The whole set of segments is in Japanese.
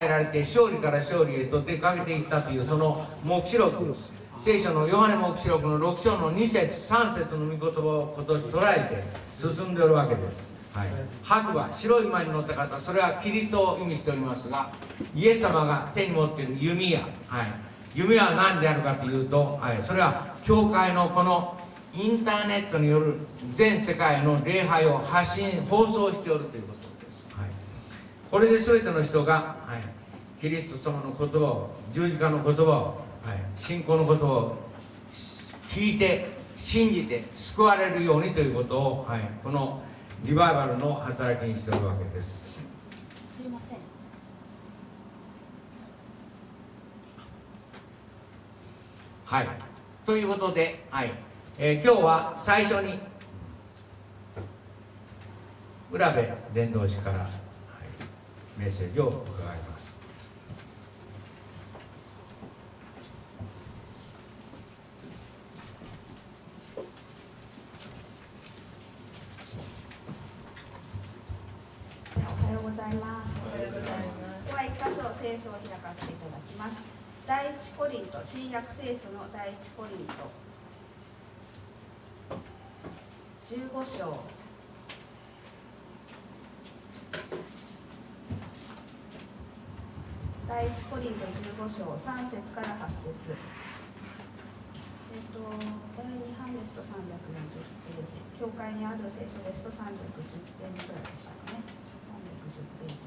られて勝利から勝利へと出かけていったというその黙示録、聖書のヨハネ黙示録の6章の2節3節の御言葉を今年捉えて進んでおるわけです。はい、白馬、白い馬に乗った方、それはキリストを意味しておりますが、イエス様が手に持っている弓矢、弓矢は何であるかというと、それは教会のこのインターネットによる全世界の礼拝を放送しておるということです。これで全ての人が、キリスト様の言葉を、十字架の言葉を、信仰の言葉を聞いて信じて救われるようにということを、このリバイバルの働きにしておるわけです。 すいません。 はい、ということで、今日は最初に浦部伝道師から、メッセージを伺います。 おはようございます。では一箇所聖書を開かせていただきます。第一コリント、新約聖書の第一コリント15章第一コリント15章3節から8節第2版ですと340ページ、教会にある聖書ですと310ページくらいでしょうかね。310ページ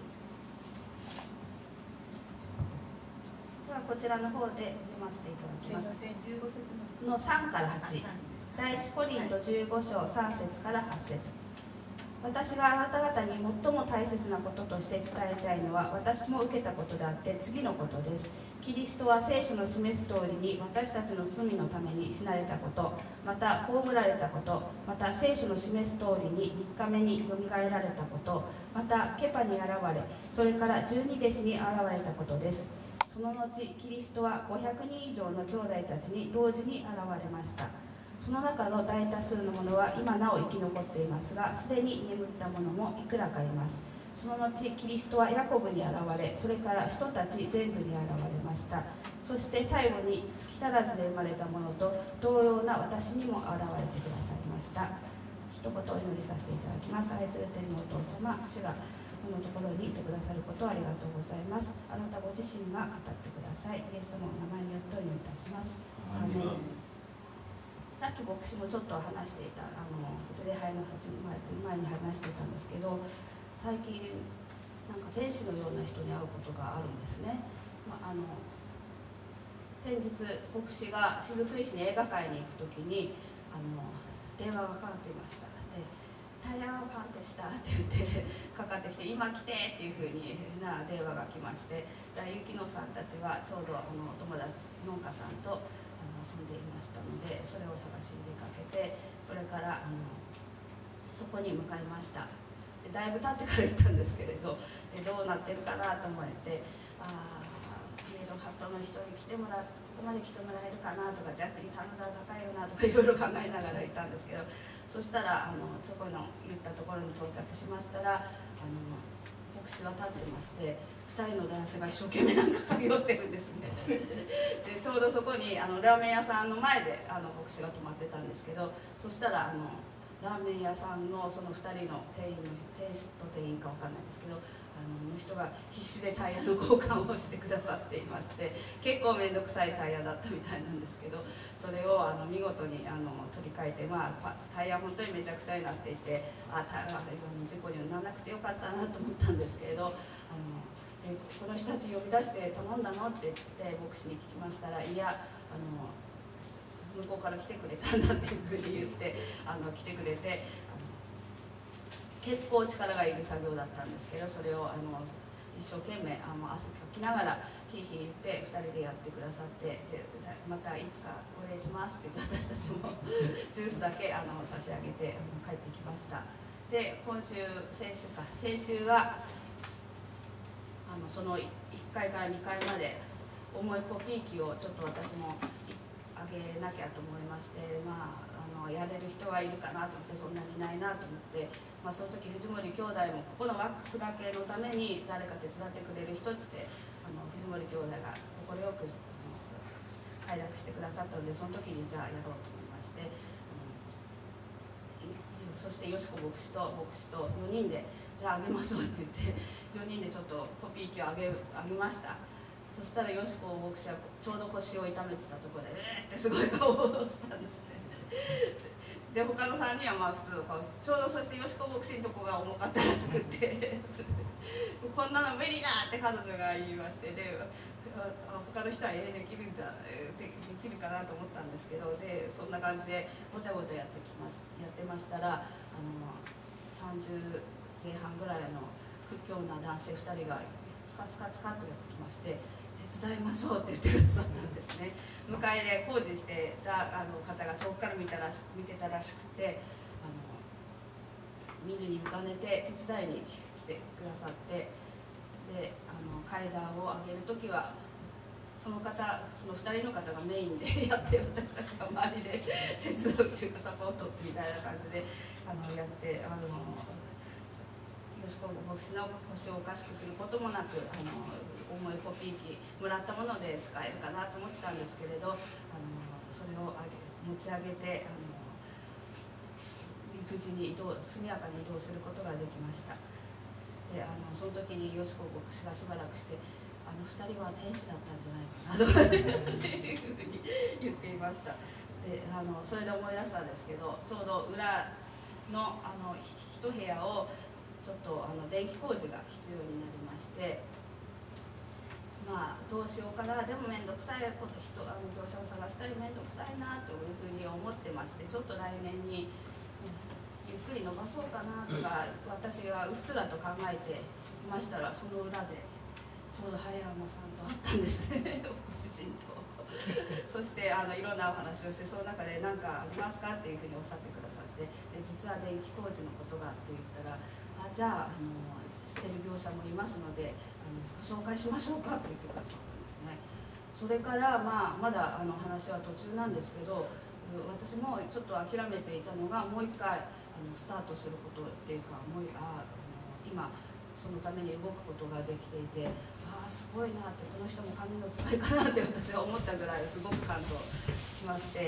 ではこちらの方で読ませていただきます。15節の3から8、第一コリント15章3節から8節。私があなた方に最も大切なこととして伝えたいのは、私も受けたことであって次のことです。キリストは聖書の示す通りに私たちの罪のために死なれたこと、また葬られたこと、また聖書の示す通りに3日目によみがえられたこと、またケパに現れ、それから12弟子に現れたことです。その後キリストは500人以上の兄弟たちに同時に現れました。その中の大多数の者は今なお生き残っていますが、すでに眠った者もいくらかいます。その後キリストはヤコブに現れ、それから人たち全部に現れました。そして最後に月足らずで生まれた者と同様な私にも現れてくださいました。一言お祈りさせていただきます。愛する天のお父様、主がこのところにいてくださることをありがとうございます。あなたご自身が語ってください。イエス様の名前によってお祈りいたします。アーメン。さっき牧師もちょっと話していた礼拝の前に話していたんですけど、最近なんか天使のような人に会うことがあるんですね。先日牧師が雫石に映画館に行く時に電話がかかっていました。でタイヤがパンってしたって言ってかかってきて、今来てっていうふうにな電話が来まして、雪乃さんたちはちょうど友達農家さんと遊んでいましたので、それを探しに出かけて、それからそこに向かいました。でだいぶ経ってから行ったんですけれど、でどうなってるかなと思って、イエローハットの人に来てもらって、ここまで来てもらえるかなとか、ジャックに頼んだら高いよなとかいろいろ考えながら行ったんですけど、そしたらそこの言ったところに到着しましたら、牧師は立ってまして、2人の男性が一生懸命なんか作業してるんですね。でちょうどそこにラーメン屋さんの前で牧師が泊まってたんですけど、そしたらラーメン屋さんのその2人の店主と店員か分かんないんですけど、の人が必死でタイヤの交換をしてくださっていまして、結構面倒くさいタイヤだったみたいなんですけど、それを見事に取り替えて、タイヤ本当にめちゃくちゃになっていて、事故にならなくてよかったなと思ったんですけれど、でこの人たち呼び出して頼んだのって言って牧師に聞きましたら、いや向こうから来てくれたんだっていうふうに言って来てくれて、結構力がいる作業だったんですけど、それを一生懸命汗かきながらヒーヒー言って2人でやってくださって、でまたいつかお礼しますって言って、私たちもジュースだけ差し上げて帰ってきました。で先週はその1階から2階まで重いコピー機をちょっと私もあげなきゃと思いまして、やれる人はいるかなと思って、そんなにいないなと思って、その時藤森兄弟もここのワックスがけのために誰か手伝ってくれる人っつって水森兄弟が快く快諾してくださったので、その時にじゃあやろうと思いまして、そしてよしこ牧師と4人でじゃああげましょうって言って4人でちょっとコピー機をあげました。そしたらよしこ牧師はちょうど腰を痛めてたところでってすごい顔をしたんですね。で他の3人はまあ普通の顔して、ちょうどそしてよしこ牧師のとこが重かったらしくってこんなの無理だって彼女が言いまして、で他の人はできるかなと思ったんですけど、でそんな感じでごちゃごちゃやってましたら、30前半ぐらいの屈強な男性2人がツカツカツカっとやってきまして、手伝いましょうって言ってくださったんですね。向かいで工事してた方が遠くから見てたらしくて、見るに見かねて手伝いに来てくださって、で階段を上げる時はその2人の方がメインでやって、私たちが周りで手伝うっていうかサポートみたいな感じでやって、よしこ牧師の腰をおかしくすることもなく重いコピー機もらったもので使えるかなと思ってたんですけれど、それを持ち上げて無事に速やかに移動することができました。でその時によしこ牧師がしばらくして「2人は天使だったんじゃないかな」とかっていうふうに言っていました。でそれで思い出したんですけど、ちょうど裏の一部屋をちょっと電気工事が必要になりまして、まあどうしようかな、でも面倒くさいこと業者を探したり面倒くさいなというふうに思ってまして、ちょっと来年に、ゆっくり伸ばそうかなとか私がうっすらと考えていましたら、その裏でちょうど晴山さんと会ったんですねご主人と。そしていろんなお話をして、その中で「何かありますか?」っていうふうにおっしゃってくださって、で実は電気工事のことがって言ったら「じゃあ捨てる業者もいますのでご紹介しましょうか」と言ってくださったんですね。それから、まだ話は途中なんですけど、私もちょっと諦めていたのが、もう一回スタートすることっていうか、今そのために動くことができていて、すごいなって、この人も神の使いかなって私は思ったぐらいすごく感動しまして、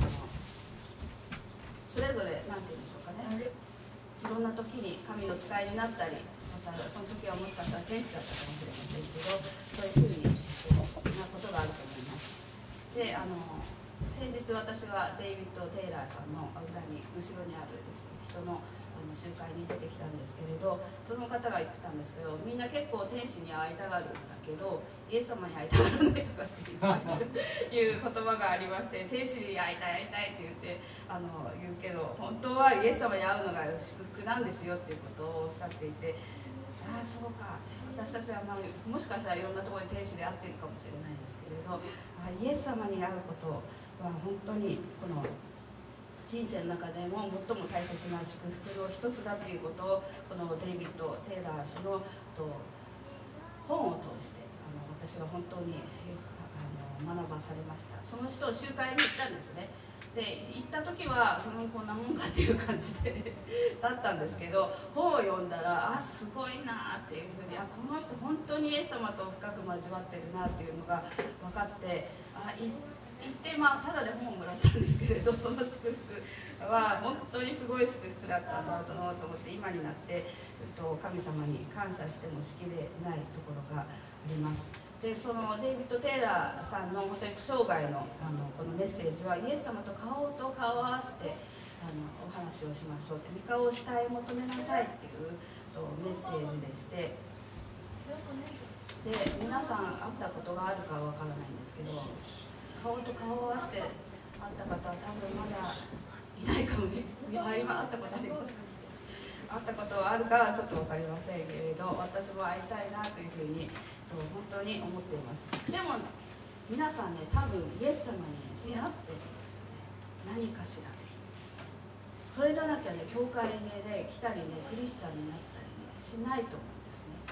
それぞれ何て言うんでしょうかね、いろんな時に神の使いになったり、またその時はもしかしたら天使だったかもしれませんけど、そういうふうになことがあると思います。で先日私はデイビッド・テイラーさんの裏に後ろにある人の集会に出てきたんですけれど、その方が言ってたんですけど、みんな結構天使に会いたがるんだけどイエス様に会いたがらないとかっていう言葉がありまして、天使に会いたいって言って言うけど、本当はイエス様に会うのが祝福なんですよっていうことをおっしゃっていて、そうか、私たちは、もしかしたらいろんなところで天使で会っているかもしれないんですけれど、イエス様に会うことは本当にこの人生の中でも最も大切な祝福の一つだということを、このデイビッド・テイラー氏の本を通して私は本当によく学ばされました。その人を集会に行ったんですね。で行った時は、こんなもんかっていう感じでだったんですけど、本を読んだらすごいなっていうふうに、この人本当にイエス様と深く交わってるなっていうのが分かって、行って、ただで本をもらったんですけれど、その祝福は本当にすごい祝福だったんだと思って、今になって神様に感謝してもしきれないところがあります。でそのデイビッド・テイラーさんの本当に生涯のこのメッセージは、イエス様と顔と顔を合わせてお話をしましょうって、御顔を下へ求めなさいっていうメッセージでして、で皆さん会ったことがあるかはわからないんですけど、顔と顔を合わせて会った方は多分まだいないかもね。今会ったことありますか？会ったことはあるかはちょっと分かりませんけれど、私も会いたいなというふうに本当に思っています。でも皆さんね、多分イエス様に、出会ってるんですね、何かしらで。それじゃなきゃね、教会にね来たりね、クリスチャンになったりねしないと思うんですね。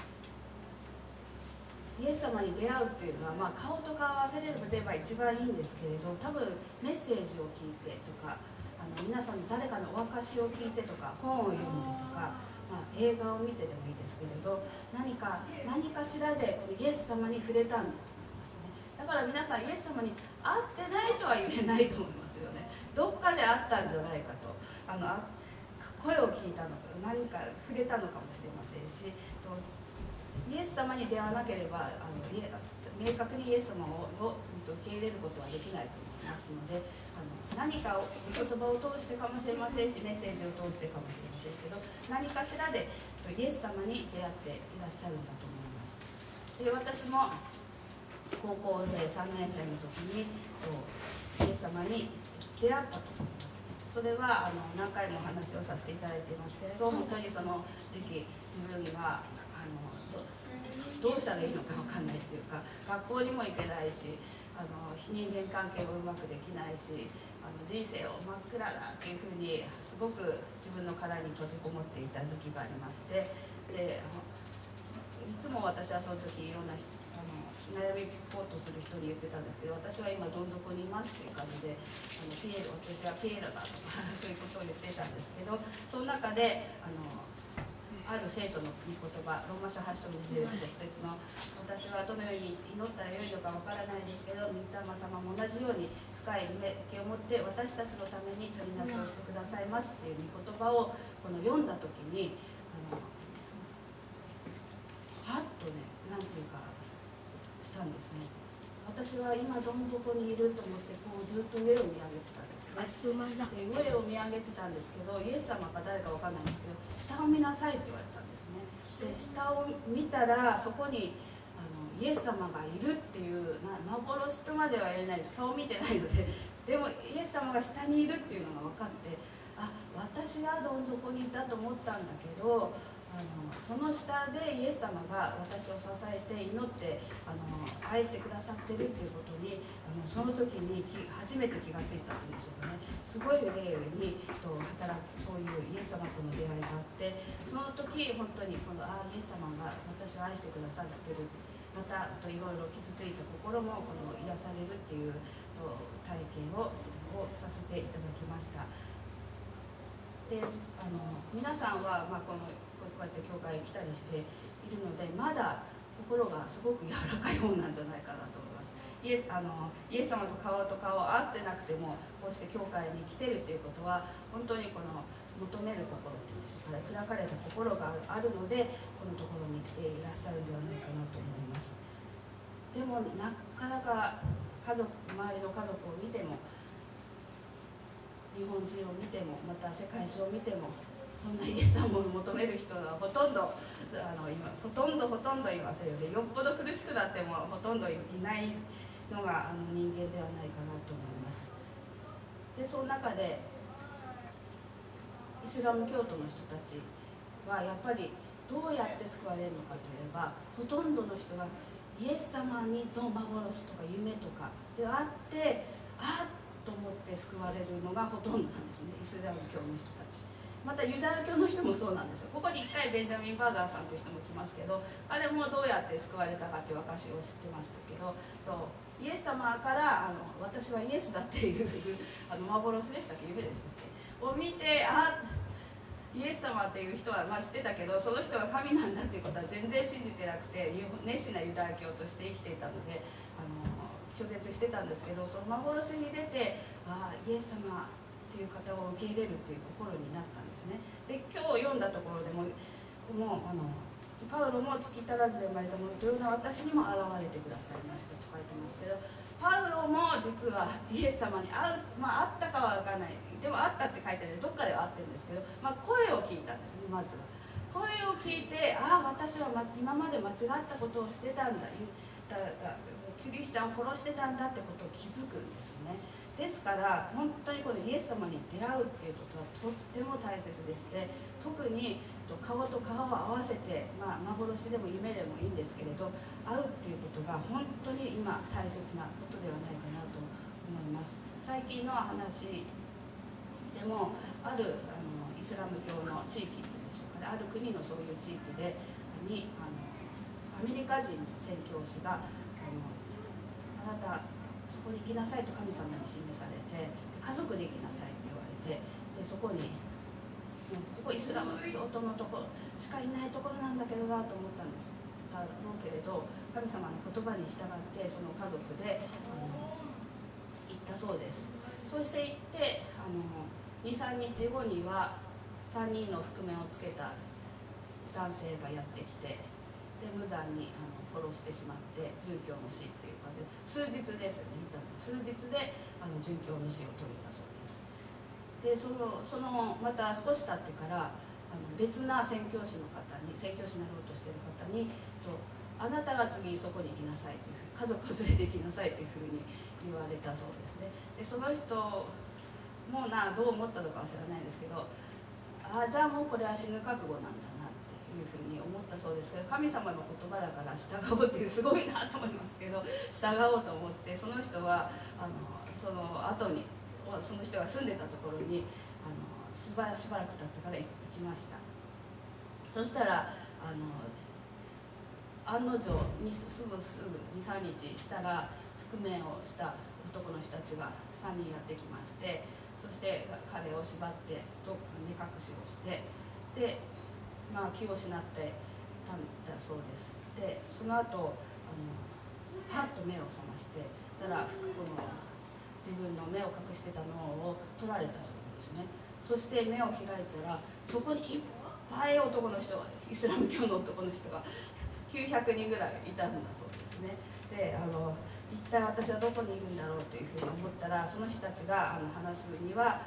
イエス様に出会うっていうのは、顔と顔を合わせれれば一番いいんですけれど、多分メッセージを聞いてとか、皆さんの誰かのお証を聞いてとか、本を読んでとか、 映画を見てでもいいですけれど、何かしらでこのイエス様に触れたんだと思いますね。だから皆さんイエス様に会ってないとは言えないと思いますよね。どっかで会ったんじゃないかと、声を聞いたのか、何か触れたのかもしれませんし、イエス様に出会わなければ明確にイエス様を受け入れることはできないと思いますので、何かを御言葉を通してかもしれませんし、メッセージを通してかもしれませんけど、何かしらでイエス様に出会っていらっしゃるんだと思います。で、私も高校生3年生の時にイエス様に出会ったと思います。それは何回もお話をさせていただいていますけれど、本当にその時期自分がどうしたらいいのか分かんないというか、学校にも行けないし、人間関係もうまくできないし、人生を真っ暗だっていうふうにすごく自分の殻に閉じこもっていた時期がありまして、でいつも私はその時いろんな悩み聞こうとする人に言ってたんですけど、私は今どん底にいますっていう感じで、私はピエロだとかそういうことを言ってたんですけど、その中である聖書の御言葉、ローマ書8章26節の「私はどのように祈ったらよいのかわからないですけど、御霊様も同じように深い夢気を持って私たちのために取りなしをしてくださいます」っていう御言葉を読んだ時にはっとね、なんていうかしたんですね。私は今どん底にいると思ってずっと上を見上げてたんですね。で上を見上げてたんですけど、イエス様か誰かわかんないんですけど、下を見なさいって言われたんですね。で下を見たらそこにイエス様がいるっていう幻とまでは言えないです。顔見てないので、でもイエス様が下にいるっていうのが分かって、私はどん底にいたと思ったんだけど、その下でイエス様が私を支えて祈って愛してくださってるっていうことにその時に初めて気がついたっていうんでしょうかね。すごい霊に働くそういうイエス様との出会いがあって、その時本当にイエス様が私を愛してくださってる、またいろいろ傷ついた心も癒されるっていう体験をさせていただきました。で皆さんはこうやって教会に来たりしているので、まだ心がすごく柔らかい方なんじゃないかなと思います。イエス様と顔と顔を合わせてなくてもこうして教会に来てるということは、本当に求める心っていうんでしょうかね、砕かれた心があるのでこのところに来ていらっしゃるんではないかなと思います。でもなかなか周りの家族を見ても、日本人を見ても、また世界中を見ても、そんなイエス様を求める人はほとんどいませんよね。よっぽど苦しくなってもほとんどいないのが人間ではないかなと思います。でその中でイスラム教徒の人たちはやっぱりどうやって救われるのかといえば、ほとんどの人がイエス様にの幻とか夢とかであって、と思って救われるのがほとんどなんですね、イスラム教の人たち。またユダヤ教の人もそうなんですよ。ここに1回ベンジャミン・バーガーさんという人も来ますけど、あれもどうやって救われたかという証を知ってましたけど、イエス様から私はイエスだっていう幻でしたっけ、夢でしたっけを見て、イエス様っていう人は知ってたけど、その人が神なんだっていうことは全然信じてなくて、熱心なユダヤ教として生きていたので拒絶してたんですけど、その幻に出てイエス様っていう方を受け入れるっていう心になったんですね。で今日読んだところでもパウロも月足らずで生まれたものというのは私にも現れてくださいましたと書いてますけど、パウロも実はイエス様に会ったかは分からない、でも会ったって書いてあるのでどっかでは会ってるんですけど、声を聞いたんですね。まずは声を聞いて、私は今まで間違ったことをしてたんだ、キリスチャンを殺してたんだってことを気づくんですね。ですから本当にこのイエス様に出会うっていうことはとっても大切でして、特に顔と顔を合わせて、幻でも夢でもいいんですけれど、会うっていうことが本当に今大切なことではないかなと思います。最近の話でもあるイスラム教の地域っていうんでしょうかね、ある国のそういう地域でアメリカ人の宣教師があなたそこに行きなさいと神様に示されて、家族で行きなさいって言われて、でそこにここイスラム教徒のところしかいないところなんだけどなと思ったんですだろうけれど、神様の言葉に従ってその家族で行ったそうです。そして行って23日後には3人の覆面をつけた男性がやってきて、で無残に殺してしまって殉教の死っていう感じで、数日ですよね、数日で殉教の死を遂げたそうです。でそのまた少し経ってから別な宣教師の方に、宣教師になろうとしている方にあなたが次そこに行きなさいというふうに、家族を連れて行きなさいというふうに言われたそうですね。でその人もどう思ったのかは知らないんですけど、じゃあもうこれは死ぬ覚悟なんだなっていうふうに思ったそうですけど、神様の言葉だから従おうっていう、すごいなと思いますけど、従おうと思ってその人はその後にその人が住んでたところにしばらく経ってから行きました。そしたら案の定すぐ23日したら覆面をした男の人たちが3人やってきまして、そして彼を縛って目隠しをして、で気を失ってたんだそうです。でその後はっと目を覚まして、だから自分の目を隠してたのを取られたそうなんですね。そして目を開いたら、そこにいっぱい男の人が、イスラム教の男の人が900人ぐらいいたんだそうですね。で一体私はどこにいるんだろうというふうに思ったら、その人たちが話すには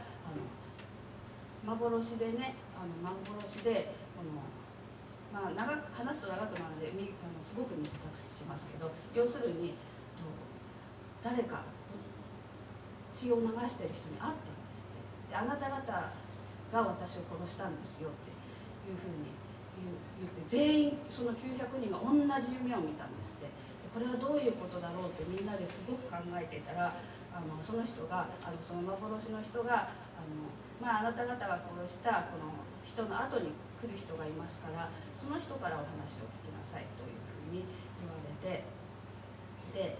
幻でね、幻で長く話すと長くなるのですごく短くしますけど、要するに誰か血を流している人に会ったんですって。であなた方が私を殺したんですよっていうふうに言って、全員その900人が同じ夢を見たんですって。でこれはどういうことだろうってみんなですごく考えていたら、その人がその幻の人があなた方が殺したこの人の後に来る人がいますから、その人からお話を聞きなさいというふうに言われて、で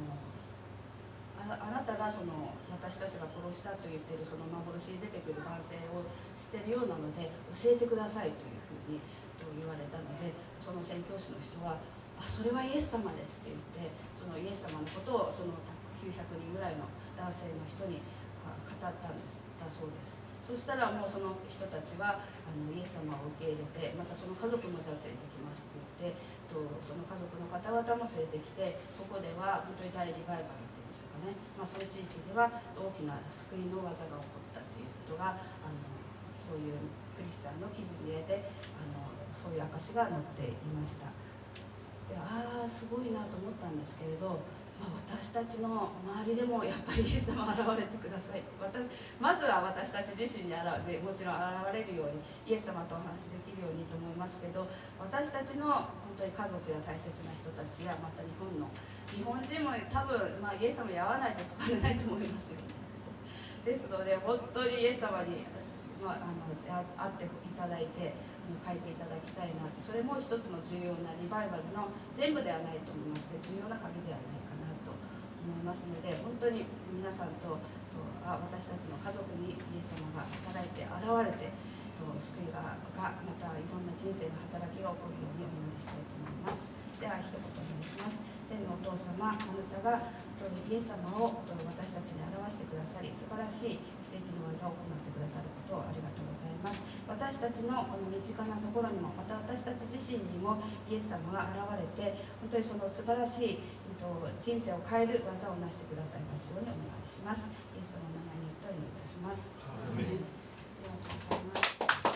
あなたがその私たちが殺したと言っているその幻に出てくる男性を知っているようなので教えてくださいというふうに言われたので、その宣教師の人はそれはイエス様ですって言って、そのイエス様のことをその900人ぐらいの男性の人に語ったんですだそうです。そしたらもうその人たちはイエス様を受け入れて、またその家族もじゃあ連れてきますって言って、その家族の方々も連れてきて、そこでは本当に大リバイバルっていうんでしょうかね、その地域では大きな救いの技が起こったっていうことがそういうクリスチャンの記事に入れてそういう証が載っていました。すごいなと思ったんですけれど、私たちの周りでもやっぱりイエス様現れてください。まずは私たち自身にもちろん現れるように、イエス様とお話しできるようにと思いますけど、私たちの本当に家族や大切な人たちや、また日本人も多分、イエス様に会わないと救われないと思いますよね。ですので本当にイエス様に会っていただいて書いていただきたいなって、それも一つの重要なリバイバルの全部ではないと思いますけど、重要な鍵ではないかなと思いますので、本当に皆さんと私たちの家族にイエス様が働いて現れて、救いがまたいろんな人生の働きが起こるようにお祈りしたいと思います。では一言お願いします。天のお父様、あなたがイエス様を私たちに表してくださり、素晴らしい奇跡の技を行ってくださることをありがとうございます。私たちのこの身近なところにも、また私たち自身にもイエス様が現れて、本当にその素晴らしい人生を変える技を成してくださいますようにお願いします。イエス様の名前によってお祈りいたします。ありがとうございます。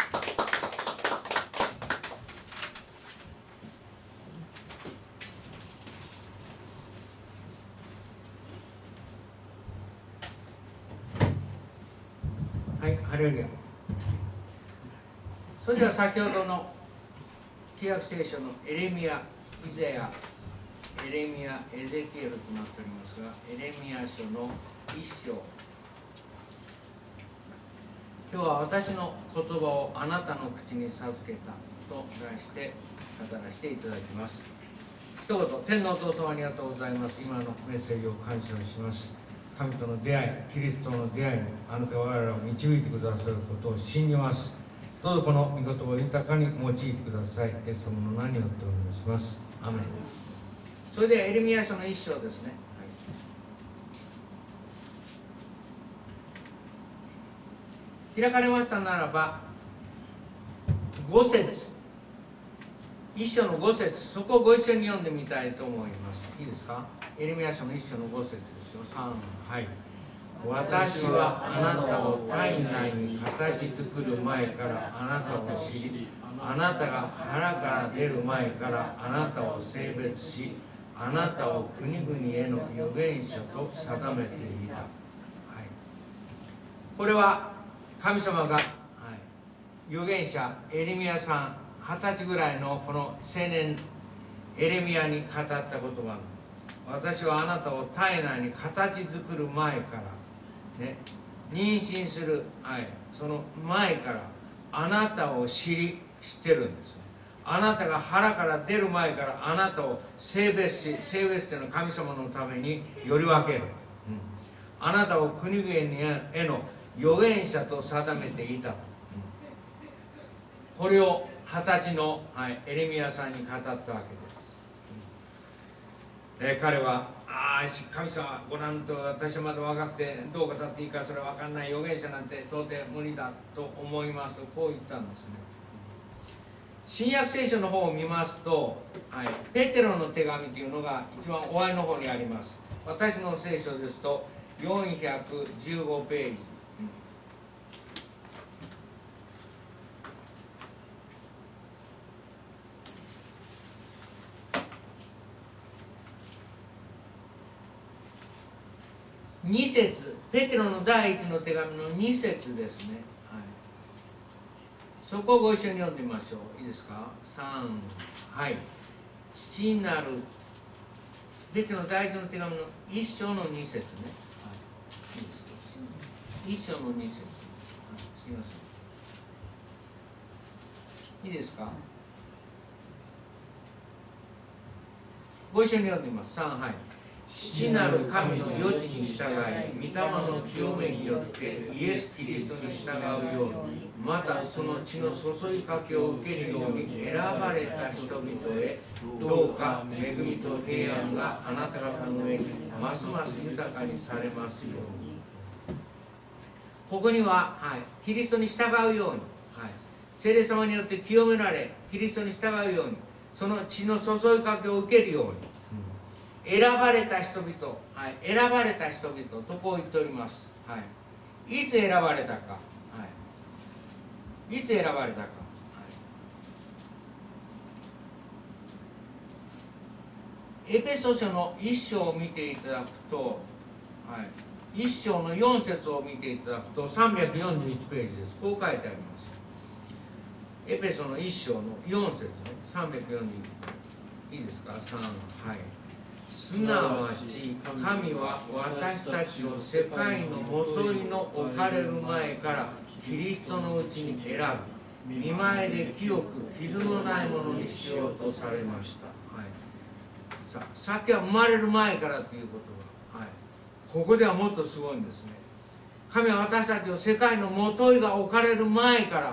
はい、ハレルヤ。それでは先ほどの旧約聖書のエレミヤ、イザヤ、エレミヤ、エゼキエルとなっておりますが、エレミヤ書の1章。今日は私の言葉をあなたの口に授けたと題して語らせていただきます。一言、天のお父様ありがとうございます。今のメッセージを感謝します。神との出会い、キリストの出会いにあなたが我々を導いてくださることを信じます。 どうぞこの御言葉を豊かに用いてください。イエス様の名によってお願いします。アメン。それではエレミヤ書の一章ですね。開かれましたならば5節、一章の5節、そこをご一緒に読んでみたいと思います。いいですか。エレミヤ書の一章の5節ですよ。3、はい。私はあなたを体内に形作る前からあなたを知り、あなたが腹から出る前からあなたを性別し、あなたを国々への預言者と定めていた。はい、これは神様が、預言者エレミヤさん20歳ぐらいのこの青年エレミヤに語った言葉なんです。私はあなたを体内に形作る前からね、妊娠する、その前からあなたを知ってるんです。あなたが腹から出る前からあなたを性別し、性別というのは神様のためにより分ける、あなたを国々への預言者と定めていた、これを20歳の、エレミヤさんに語ったわけです。彼は神様ご覧と、私はまだ若くてどう語っていいかそれは分かんない、預言者なんて到底無理だと思いますとこう言ったんですね。新約聖書の方を見ますと、ペテロの手紙というのが一番終わりの方にあります。私の聖書ですと415ページ、2節、ペテロの第一の手紙の2節ですね。そこをご一緒に読んでみましょう。いいですか。3、はい。父なるペテロの第一の手紙の1章の2節ね。1章の2節、すみません。いいですか。ご一緒に読んでみます。3、はい。父なる神の余地に従い、御霊の清めによってイエス・キリストに従うように、またその血の注ぎかけを受けるように選ばれた人々へ、どうか恵みと平安があなた方の上にますます豊かにされますように。ここには、キリストに従うように、聖霊様によって清められ、キリストに従うように、その血の注ぎかけを受けるように、選ばれた人々、選ばれた人々とこう言っております。いつ選ばれたか、いつ選ばれたか、エペソ書の1章を見ていただくと、1章の4節を見ていただくと341ページです。こう書いてあります。エペソの1章の4節ね、341ページいいですか。3、すなわち神は私たちを世界のもといの置かれる前からキリストのうちに選び、見前で清く傷のないものにしようとされました。さっきは生まれる前からということは、ここではもっとすごいんですね。神は私たちを世界のもといが置かれる前から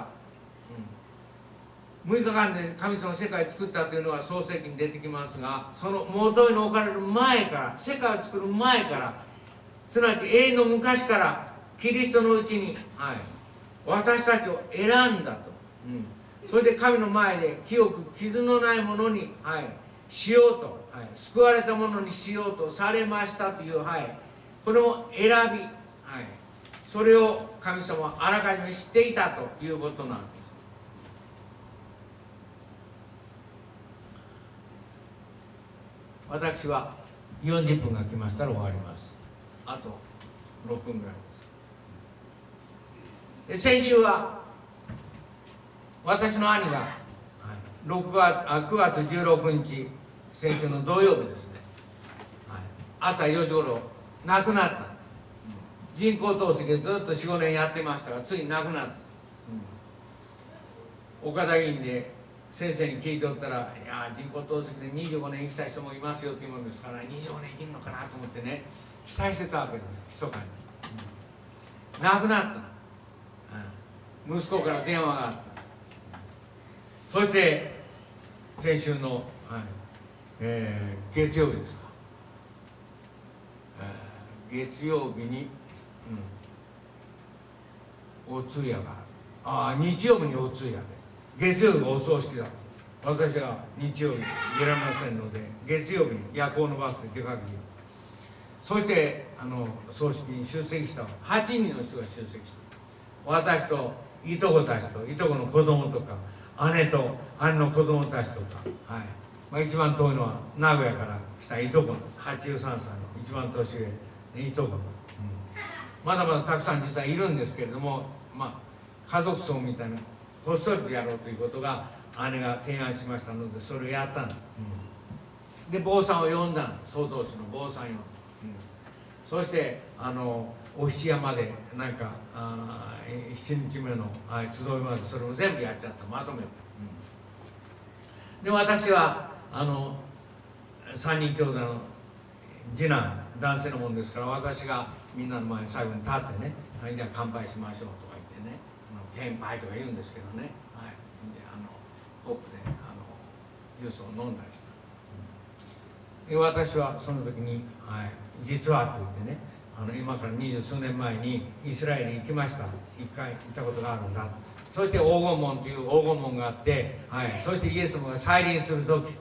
、6日間で神様の世界を作ったというのは創世記に出てきますが、その元に置かれる前から、世界を作る前から、すなわち永遠の昔からキリストのうちに、私たちを選んだと、それで神の前で清く傷のないものに、しようと、救われたものにしようとされましたという、これも選び、それを神様はあらかじめ知っていたということなんです。私は40分が来ましたら終わります。あと6分ぐらいです。先週は私の兄が9月16日、先週の土曜日ですね、朝4時ごろ亡くなった。人工透析でずっと 4,5 年やってましたが、ついに亡くなった。岡田議員で先生に聞いておったら、いや人工透析で25年生きた人もいますよというものですから、25年生きるのかなと思ってね、期待してたわけです、密かに。亡くなった。息子から電話があった。 そして先週の、はい月曜日ですか、月曜日に、お通夜が日曜日にお通夜で月曜日がお葬式だと。私は日曜日出られませんので月曜日に夜行のバスで出かけて、そして葬式に出席した8人の人が出席して、私といとこたちといとこの子供とか姉と姉の子供たちとか、一番遠いのは名古屋から来たいとこの83歳の一番年上いとこの、まだまだたくさん実はいるんですけれども、家族葬みたいなこっそりとやろうということが姉が提案しましたので、それをやったんです、で坊さんを呼んだん、曹洞宗の坊さんを、そしてお七山でなんか7日目の集いまでそれを全部やっちゃった、まとめて、で私は3人兄弟の次男男性のもんですから、私がみんなの前に最後に立ってね、じゃあ乾杯しましょうとか言ってね、乾杯とか言うんですけどね、コップでジュースを飲んだりした、で私はその時に、実はと言ってね、今から20数年前にイスラエルに行きました、一回行ったことがあるんだ。そして黄金門という黄金門があって、そしてイエス様が再臨する時、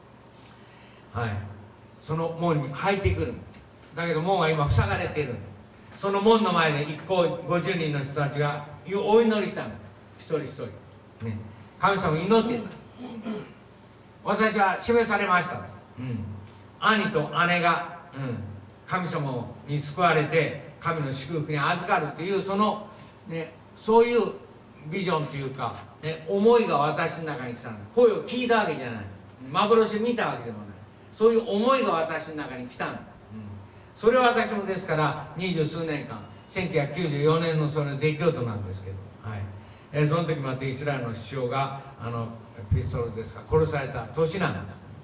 その門に入ってくる。だけど門は今塞がれている。その門の前で一行50人の人たちがお祈りしたの、一人一人、神様に祈っていた。私は示されました、兄と姉が、神様に救われて神の祝福に預かるというそういうビジョンというか、思いが私の中に来たの。声を聞いたわけじゃない、幻を見たわけでもない、そういう思いが私の中に来たの、それは私もですから20数年間、1994年のその出来事なんですけど、その時またイスラエルの首相がピストルですか殺された年なんだ、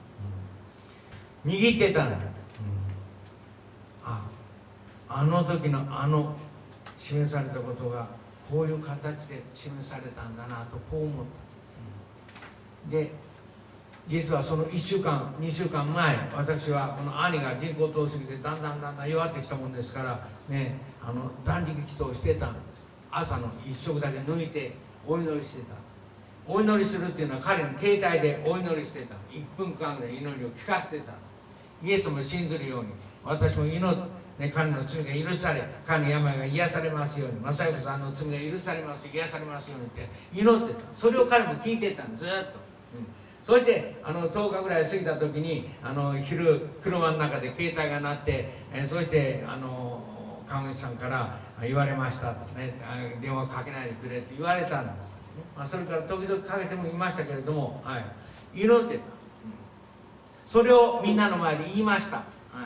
握ってたんだ、あの時の示されたことがこういう形で示されたんだなとこう思った、で実はその1週間2週間前、私はこの兄が人工透析でだんだん弱ってきたもんですからね、断食祈祷をしてたんです。朝の一食だけ抜いてお祈りしてた。お祈りするっていうのは彼の携帯でお祈りしてた。1分間ぐらい祈りを聞かせてた。イエスも信ずるように私も祈って、彼の罪が許され、彼の病が癒されますように、正彦さんの罪が許されます、癒されますようにって祈ってた。それを彼も聞いてたん、ずっと、そして10日ぐらい過ぎた時に昼車の中で携帯が鳴って、そして看護師さんから言われましたとね、電話かけないでくれって言われたんです、それから時々かけてもいましたけれども、祈ってた、それをみんなの前で言いました、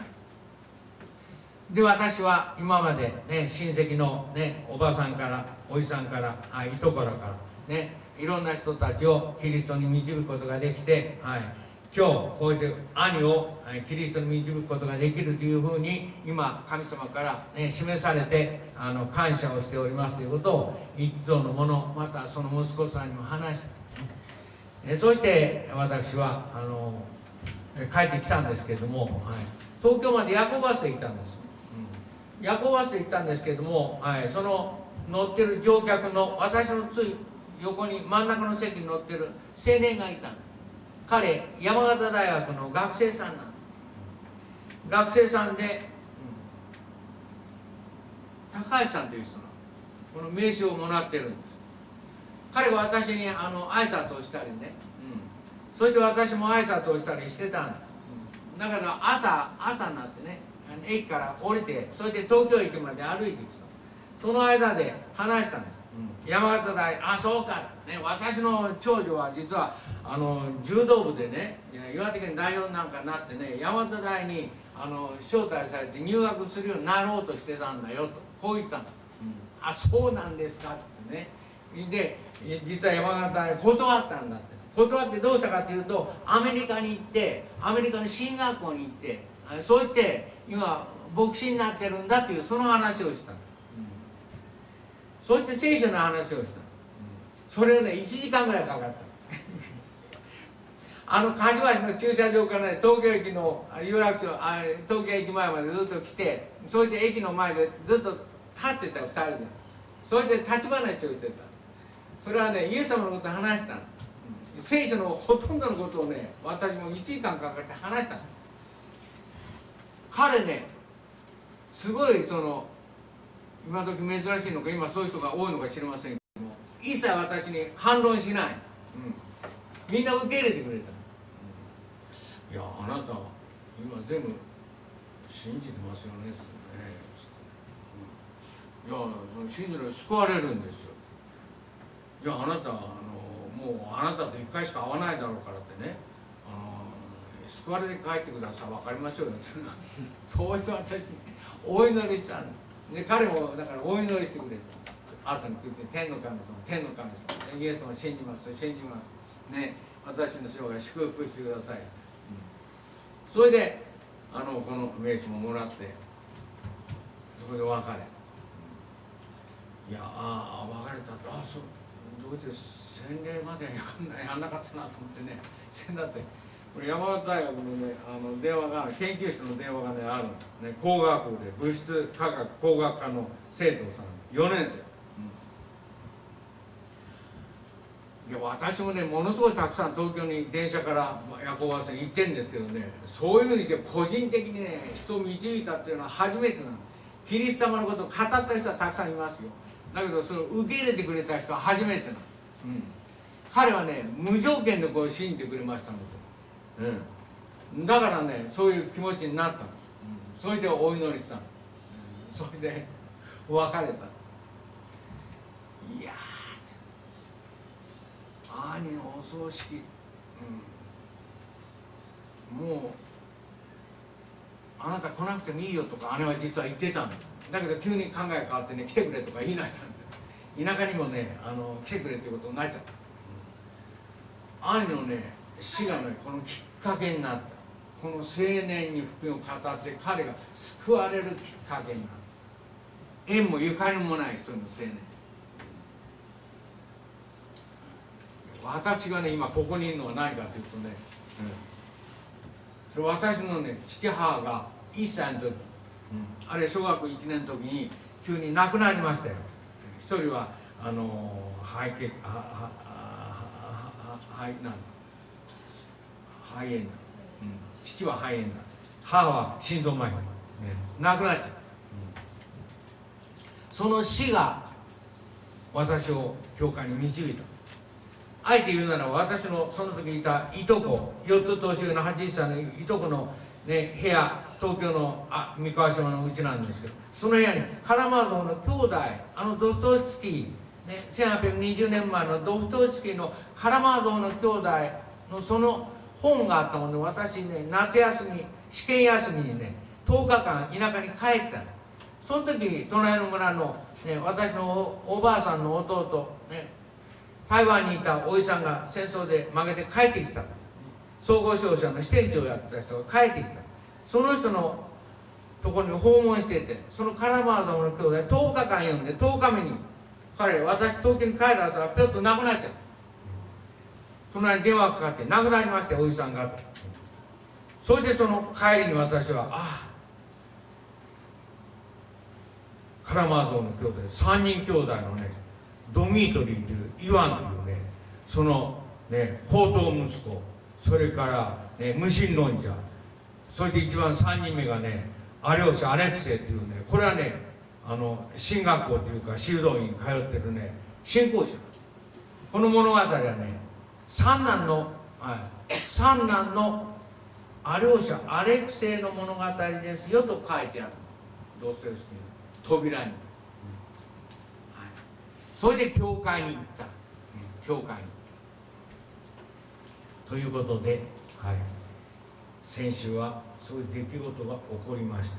で私は今まで、親戚の、おばさんからおじさんから、いとこらからいろんな人たちをキリストに導くことができて、今日こうして兄をキリストに導くことができるというふうに今神様から、示されて感謝をしておりますということを一同の者、またその息子さんにも話して、そして私は帰ってきたんですけれども、東京まで夜行バスで行ったんです、夜行バスで行ったんですけれども、その乗ってる乗客の私のつい横に真ん中の席に乗ってる青年がいたの。彼山形大学の学生さんなの。学生さんで、高橋さんという人なの。この名刺をもらってるんです。彼が私に挨拶をしたりね、そして私も挨拶をしたりしてたんだ。だから朝になってね、駅から降りて、それで東京駅まで歩いてきた。その間で話したんです。山形大、そうか、私の長女は実は柔道部でね、岩手県代表なんかになってね、山形大に招待されて入学するようになろうとしてたんだよと、こう言ったの、そうなんですかってね。で実は山形大に断ったんだって。断ってどうしたかっていうと、アメリカに行って、アメリカの進学校に行って、そして今牧師になってるんだっていう、その話をしたの。そして聖書の話をした、それをね1時間ぐらいかかった。 柏市の駐車場からね、東京駅の有楽町、東京駅前までずっと来て、それで駅の前でずっと立ってたよ、2人で。それで立ち話をしてた。それはね、イエス様のことを話したの。聖書のほとんどのことをね、私も1時間かかって話したの。彼ね、すごい今時珍しいのか、今そういう人が多いのか知りませんけども、一切私に反論しない、みんな受け入れてくれた、いや、あなた今全部信じてますよね、いや、その信じる救われるんですよ。じゃああなたもうあなたと1回しか会わないだろうからってね、救われて帰ってください、分かりましょうよってそうして私にお祈りしたんで、彼もだからお祈りしてくれた。朝に来て、天の神様、天の神様、イエス様を信じます、信じますね、私の生涯祝福してください、それでこの名刺ももらって、そこで別れ、いや、別れたって、そうどうして洗礼までやんなかったなと思ってね、だってこれ山形大学のね、電話が研究室の電話がねあるのね、工学部で物質科学工学科の生徒さん4年生、いや、私もね、ものすごいたくさん東京に電車から夜行バスに行ってるんですけどね、そういうふうにして個人的にね、人を導いたっていうのは初めてなの。キリスト様のことを語った人はたくさんいますよ。だけどそれを受け入れてくれた人は初めてなの、彼はね、無条件でこう信じてくれましたので、だからね、そういう気持ちになったの、そしてお祈りしたの、それで別れた。いやー、兄のお葬式、もうあなた来なくてもいいよとか姉は実は言ってたんだ。だけど急に考え変わってね、来てくれとか言い出したんだよ。田舎にもね、来てくれっていうことになっちゃった。兄のね、死がね、このきっかけになった。この青年に福音を語って彼が救われるきっかけになった。縁もゆかりもない一人の青年。私がね、今ここにいるのは何かというとね、それ私のね、父母が1歳の時、あれ小学1年の時に急に亡くなりましたよ。一人は肺炎だ、父は肺炎だ、母は心臓麻痺、亡くなっちゃう、その死が私を教会に導いた。あえて言うなら私のその時いたいとこ、4つ年上の80歳のいとこの、ね、部屋、東京の三河島のうちなんですけど、その部屋にカラマーゾフの兄弟、ドストエフスキー、ね、1820年前のドストエフスキーのカラマーゾフの兄弟のその本があったもんで、私ね、夏休み、試験休みにね、10日間田舎に帰ったの。その時隣の村の、ね、私のおばあさんの弟、ね、台湾にいたおじさんが戦争で負けて帰ってきた。総合商社の支店長をやってた人が帰ってきた。その人のところに訪問してて、そのカラマーゾフの兄弟10日間読んで、10日目に彼、私東京に帰る朝がぴょっと亡くなっちゃった。隣に電話がかかって亡くなりましたよ、おじさんが。それでその帰りに私はカラマーゾフの兄弟3人兄弟のね、ドミートリーというイワンというね、そのね、放蕩息子、それから、ね、無神論者、それで一番3人目がね、アレオシ・アレクセイというね、これはね、神学校というか修道院に通ってるね、信仰者。この物語はね、三男のアレオシ・アレクセイの物語ですよと書いてある。ドストエフスキーの扉に。それで教会に行った、教会に。ということで、先週はそういう出来事が起こりました。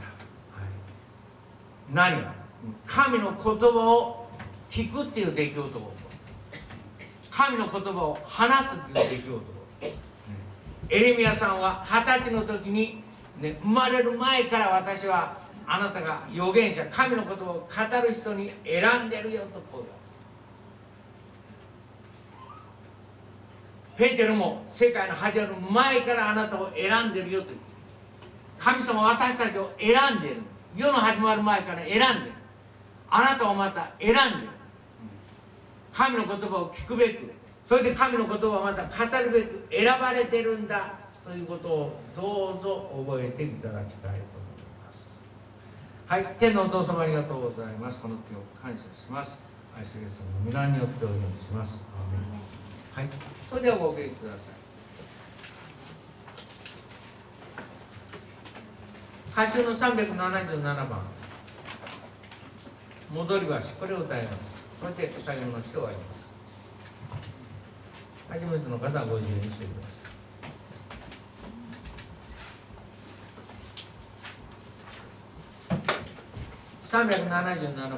何が神の言葉を聞くっていう出来事が起こる。神の言葉を話すっていう出来事が起こる。エレミヤさんは20歳の時に、ね、生まれる前から私はあなたが預言者、神の言葉を語る人に選んでるよとこう言われる。 ペテロも世界の始まる前からあなたを選んでるよと言って、神様は私たちを選んでいる。世の始まる前から選んでいる。あなたをまた選んでいる。神の言葉を聞くべく、それで神の言葉をまた語るべく選ばれてるんだということをどうぞ覚えていただきたいと思います。はい、天のお父様ありがとうございます。この手を感謝します。愛するイエス様の皆によってお祈りします。はい、それではご受けください。歌集の377番戻り橋、これを歌います。そして最後のして終わります。初めての方はご自由にしてください。377番。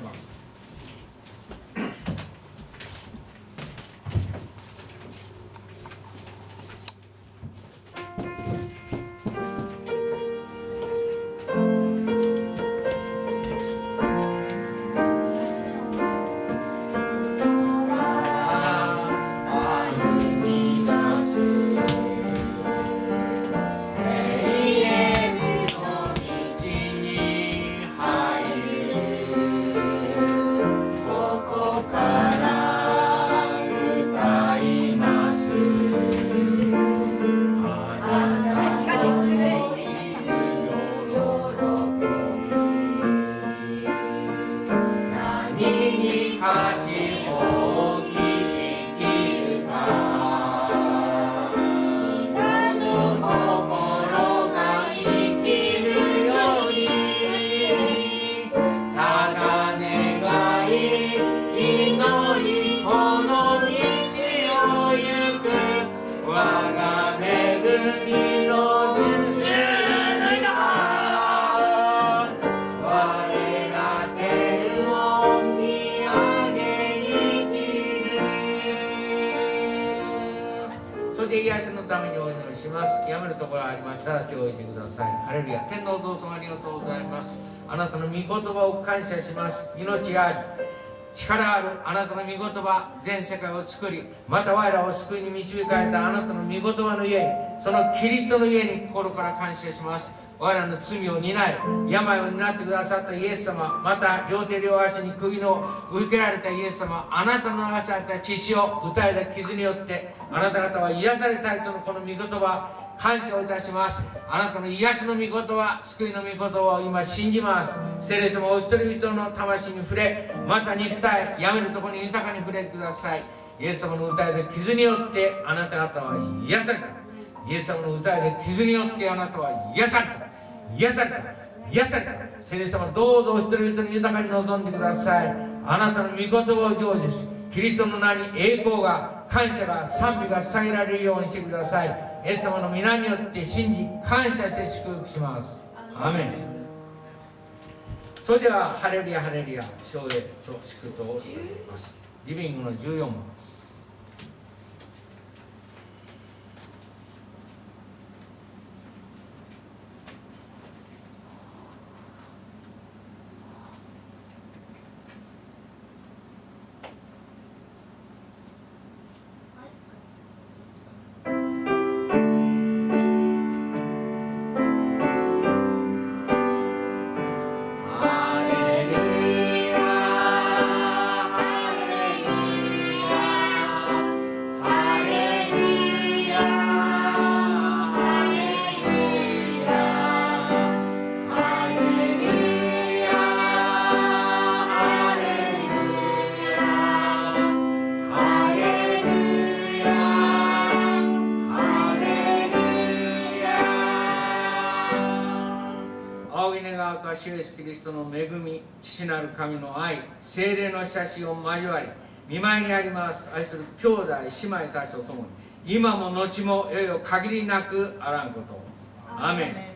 天のお父様ありがとうございます。あなたの御言葉を感謝します。命があり力あるあなたの御言葉、全世界を作り、また我らを救いに導かれたあなたの御言葉の家に、そのキリストの家に心から感謝します。我らの罪を担い、病を担ってくださったイエス様、また両手両足に釘の受けられたイエス様、あなたの流された血潮、打たれた傷によってあなた方は癒されたいとのこの御言葉、感謝をいたします。あなたの癒しの御言葉、救いの御言葉を今信じます。聖霊様、お一人々の魂に触れ、また肉体、やめるところに豊かに触れてください。イエス様の歌いで傷によってあなた方は癒された。イエス様の歌いで傷によってあなたは癒された。癒された。癒された。聖霊様、どうぞお一人々に豊かに臨んでください。あなたの御言葉を成就し、キリストの名に栄光が、感謝が、賛美が捧げられるようにしてください。イエス様の皆によって信じ感謝して祝福します。アーメン。それではハレルヤハレルヤ、唱詠と祝祷をしております。リビングの14番。主イエスキリストの恵み、父なる神の愛、聖霊の写真を交わり、見舞いにあります愛する兄弟姉妹たちと共に、今も後もいよいよ限りなくあらんことを。アーメン。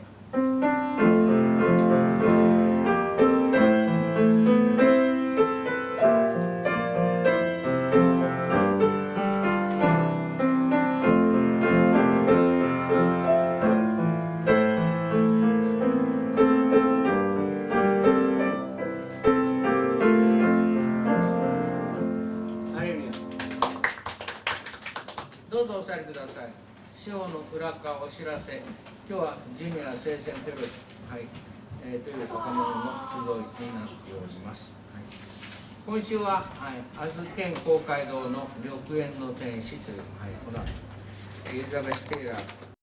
りください。司法の裏側お知らせ、今日はジュニア聖戦テロシ、はいという若者の集いになっております。はい、今週は、はい、明日県公会堂の緑園の天使という、はい、このエリザベス・テイラー